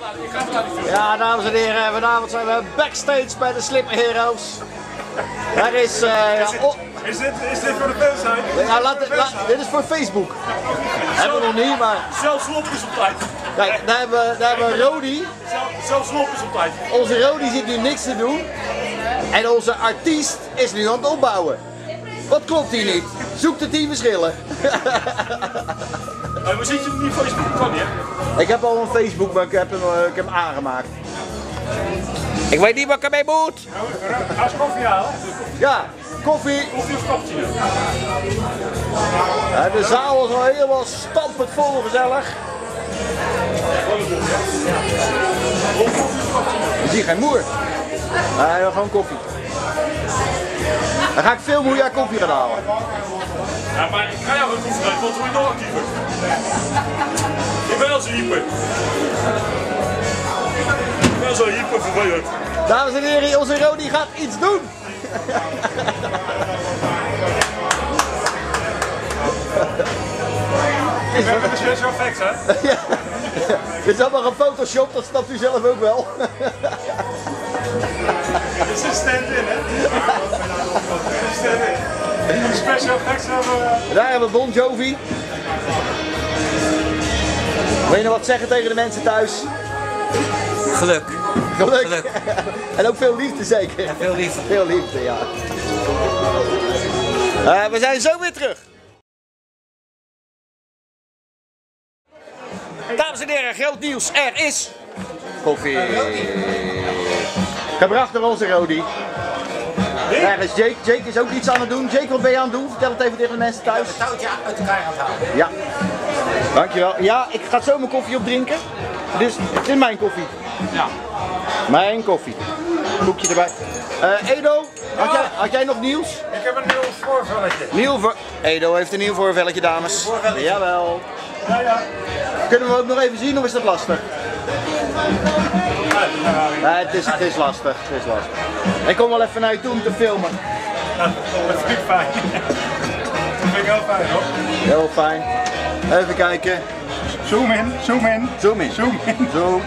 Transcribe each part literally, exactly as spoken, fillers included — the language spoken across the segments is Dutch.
Ja, dames en heren, vanavond zijn we backstage bij de Slipper Heroes. Daar is... Uh, ja, oh. Is dit, is dit voor de fansite? Ja, laat, laat, dit is voor Facebook. Hebben we nog niet, maar... Zelfs Lopjes op tijd. Kijk, daar hebben we, daar hebben we Rodi. Zelfs Lopjes op tijd. Onze Rodi zit nu niks te doen. En onze artiest is nu aan het opbouwen. Wat klopt hier niet? Zoek de tien verschillen. Uh, maar zit je op niet Facebook? Kan niet, hè? Ik heb al een Facebook, maar ik heb hem, uh, ik heb hem aangemaakt. Ik weet niet wat ik ermee moet. Ga eens koffie halen. Ja, koffie. Koffie of cappuccino? Ja, de zaal is al helemaal stampend vol gezellig. Ik zie geen moer. Nee, gewoon koffie. Dan ga ik filmen hoe jij koffie gaat halen. Ja, maar ik ga jou een koffie geven, want word je nog actiever. Ik ben al zo hyper. Ik ben zo hyper vervelend. Dames en heren, onze Rodi gaat iets doen. We hebben de special effects, hè? Ja. Dit is allemaal gefotoshopt, dat snapt u zelf ook wel. Dit is een stand-in, hè? Stand-in. Special effects hebben we... Daar hebben we Bon Jovi. Wil je nog wat zeggen tegen de mensen thuis? Geluk. Geluk. Geluk. En ook veel liefde zeker. Ja, veel liefde. Veel liefde, ja. Uh, we zijn zo weer terug. Dames en heren, groot nieuws. Er is koffie. Gebracht door onze Rodi. Daar is Jake. Jake is ook iets aan het doen. Jake, wat ben je aan het doen? Vertel het even tegen de mensen thuis. Het touwtje uit elkaar aan het halen. Ja. Dankjewel. Ja, ik ga zo mijn koffie opdrinken. Dus het is mijn koffie. Ja. Mijn koffie. Boekje erbij. Uh, Edo, had jij, had jij nog nieuws? Ik heb een nieuw voorvelletje. Nieuw voor... Edo heeft een nieuw voorvelletje, dames. Voorvelletje. Jawel. Ja, ja. Kunnen we ook nog even zien of is dat lastig? Nee, het is, het is lastig. Het is lastig. Ik kom wel even naar je toe om te filmen. Ja, dat vind ik fijn. Dat vind ik heel fijn, hoor. Heel fijn. Even kijken. Zoom in, zoom in. Zoom in. Zoom in. Zoom.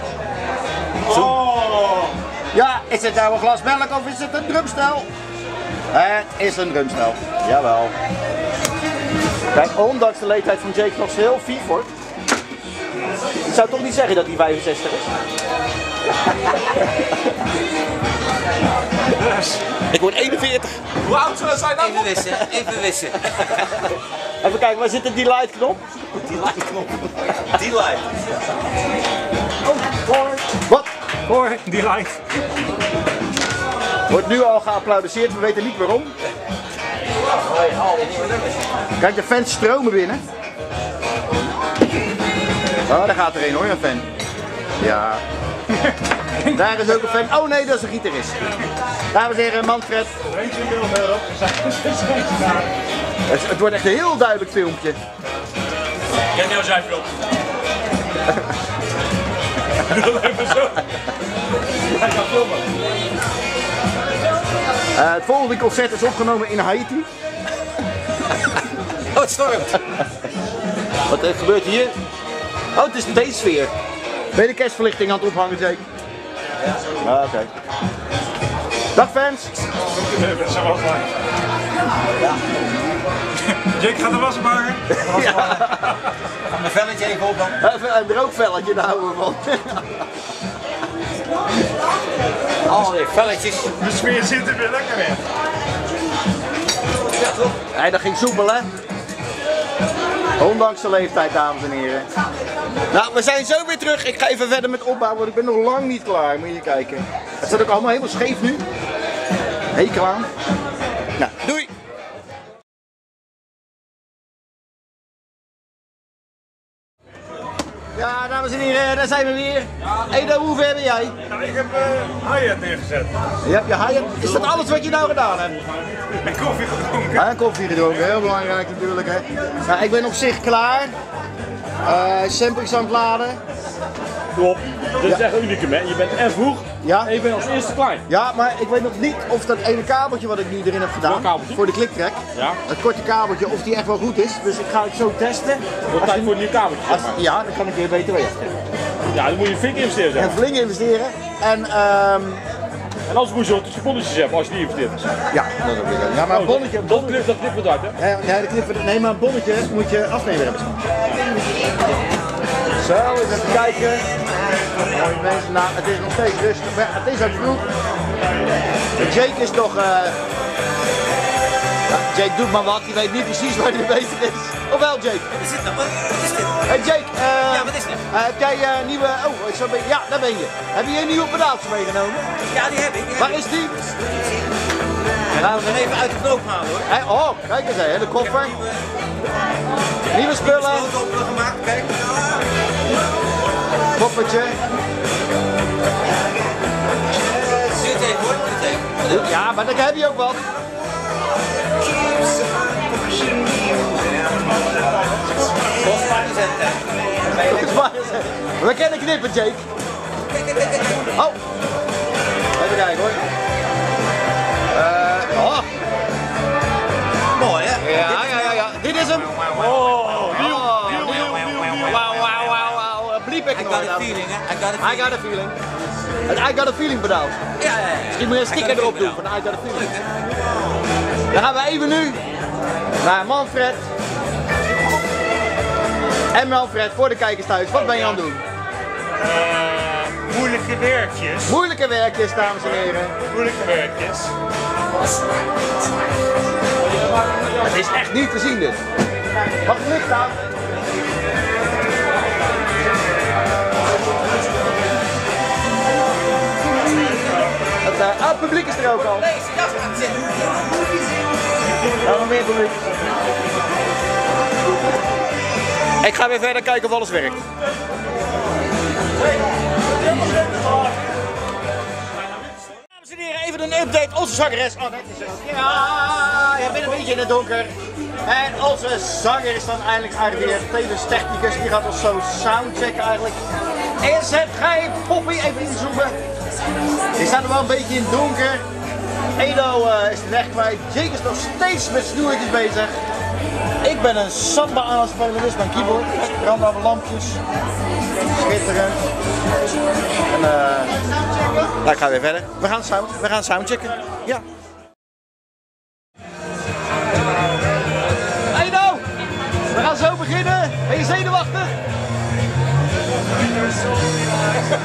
Oh! Ja, is het nou een glas melk of is het een drumstel? Het is een drumstel. Jawel. Kijk, ondanks de leeftijd van Jake nog heel vief hoor. Ik zou toch niet zeggen dat hij vijfenzestig is. Dus. Ik word eenenveertig. Hoe oud zullen zij dan? Even wissen, even wissen. Even kijken, waar zit de delete knop? Die light knop. Die light. Oh, hoor. Wat? Hoor, die light. Wordt nu al geapplaudisseerd, we weten niet waarom. Kijk, de fans stromen binnen. Oh, daar gaat er een hoor, een fan. Ja. Daar is ook een fan. Oh nee, dat is een gitarist. Dames en heren, Manfred. Eentje in beeld erop. Het, het wordt echt een heel duidelijk filmpje. Ken jou zijn film? Doe even zo. Hij gaat filmen. Uh, het volgende concert is opgenomen in Haiti. Oh, het stormt. Wat er gebeurt hier? Oh, het is deze sfeer. Ben je de kerstverlichting aan het ophangen, zeker? Ja. Ah, oké. Okay. Dag fans. Jake gaat de was maken. Ja. Mijn velletje even op dan. Even een rookvelletje, daar houden we van. Al die velletjes. De sfeer zit er weer lekker in. Ja, toch? Nee, dat ging soepel, hè? Ondanks de leeftijd, dames en heren. Nou, we zijn zo weer terug. Ik ga even verder met opbouwen, want ik ben nog lang niet klaar. Moet je kijken. Het staat ook allemaal helemaal scheef nu. Hekel aan. Nou, doei! Ja, dames en heren, daar zijn we weer. Edo, hoe ver ben jij? Nou, ik heb uh, hi-hat neergezet. Je hebt je hi-hat. Is dat alles wat je nou gedaan hebt? En koffie gedronken. Ja, en koffie gedronken, heel belangrijk natuurlijk. Hè. Nou, ik ben op zich klaar. Uh, samples aan het laden. Klopt. Dit is Ja. echt unicum, hè? Je bent en vroeg Ja. en je bent als eerste klaar. Ja, maar ik weet nog niet of dat ene kabeltje wat ik nu erin heb gedaan, Welk kabeltje? voor de kliktrek, Ja. het korte kabeltje, of die echt wel goed is. Dus ik ga het zo testen. Wordt tijd voor een nieuw kabeltje. Als, ja, dan kan ik weer B T W afgeven. Ja, dan moet je flink investeren, zeg. En flink investeren. En, um, en anders moet je zo'n bonnetjes hebben als je niet investeert. Ja, dat is ook weer. Ja, maar een bonnetje... Oh, dat, dat, knipt, dat knipt wat uit, hè? Ja, ja, dat knipt, nee, maar een bonnetje moet je afnemen hebben. Zo, eens even kijken. Mooie mensen, nou, het is nog steeds rustig, maar het is ook vroeg. Jake is toch... Uh... Ja, Jake doet maar wat, hij weet niet precies waar hij mee bezig is. Of wel, Jake? Wat is dit nou? Wat, wat is dit? Hey Jake, uh, Ja, wat is dit? Uh, heb jij uh, nieuwe... Oh, ik zo ben... ja, daar ben je. Heb je een nieuwe pedaaltjes meegenomen? Ja, die heb ik. Die waar heb is die? Ja, gaan we er even uit de knoop halen hoor. Hey, oh, kijk eens, hè, de koffer. Nieuwe spullen. Nieuwe gemaakt, kijk. Koffertje. Zit even hoor, zit even. Ja, maar dan heb je ook wat. Volgens mij is het. We kennen knippen, Jake. Oh. Even kijken hoor. Uh, oh. Mooi hè? Ja, ja, ja, ja. Dit is hem. Oh, nieuw, Oh, nieuw, nieuw, nieuw, nieuw. Wauw, wauw, wauw, wauw. Bliep ik I got a feeling hè? I got a I feeling. got a feeling. Het I got a feeling pedaal. Ja, ja, ja. Misschien moet je een sticker erop doen van I got a feeling. Dan gaan we even nu naar Manfred. En Manfred, voor de kijkers thuis, wat ben je aan het doen? Uh, moeilijke werkjes. Moeilijke werkjes, dames en heren. Moeilijke werkjes. Het is echt niet te zien dit. Mag het licht aan? Het, uh, oh, het publiek is er ook al. Deze jas aan zitten. Ja, nog meer publiek. Ik ga weer verder kijken of alles werkt. Dames en heren, even een update. Onze zangeres. Oh, dat is er ook. Ja, je bent een beetje in het donker. En onze zanger is dan eindelijk gearriveerd. Tevens technicus, die gaat ons zo soundchecken eigenlijk. En zet, ga je Poppy even inzoomen. Die staat er wel een beetje in het donker. Edo uh, is de weg kwijt. Jake is nog steeds met snoertjes bezig. Ik ben een samba aan het spelen, dus mijn keyboard. Branden alle lampjes. Schitterend. En uh, nou, ik ga weer verder. We gaan sound, we gaan soundchecken. Ja. Edo! We gaan zo beginnen. Ben je zenuwachtig?